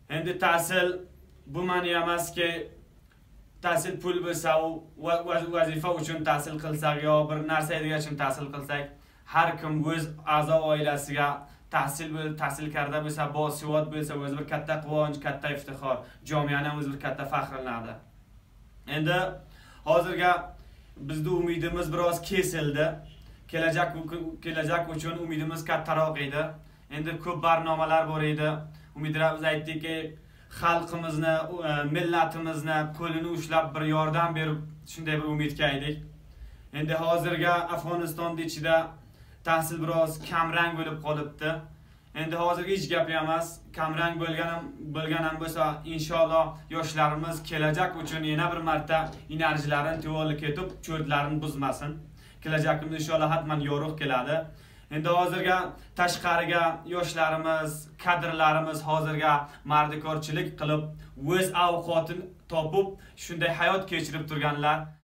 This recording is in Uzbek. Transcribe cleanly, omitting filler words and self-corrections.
Endi tahsil bu ma'ni emaski tahsil pul bo'lsa vazifa uchun tahsil qilsak yo bir narsa uchun tahsil qilsak, har kim o'z a'zo oilasiga tahsilkarda bo'lsa, bosivot bo'lsa, o'zi bir katta quvonch, katta iftixor, jamiyani ham o'zi bir katta faxrlanadi. Endi hozirga bizning umidimiz biroz kesildi. Kelajak uchun umidimiz kattaroq edi. Endi ko'p barnomalar bor edi. Umidlarimiz aytdiki, xalqimizni, millatimizni qo'lini ushlab bir yordam berib, shunday bir umidga edik. Endi hozirga Afg'onistonning ichida tahsil biroz kamrang bo'lib qolibdi. Endi hozirga hech gap emas, kamrang bo'lgan ham bo'lsa, inshaalloh yoshlarimiz kelajak uchun yana bir marta energiyalarini tuvolib ketib, cho'rtlarini buzmasin. Kelajakimiz inshaalloh hatman yorug' keladi. Endi hozirga tashqariga yoshlarimiz, kadrlarimiz hozirga mardikorchilik qilib, o'z avqotini topib, shunday hayot kechirib turganlar.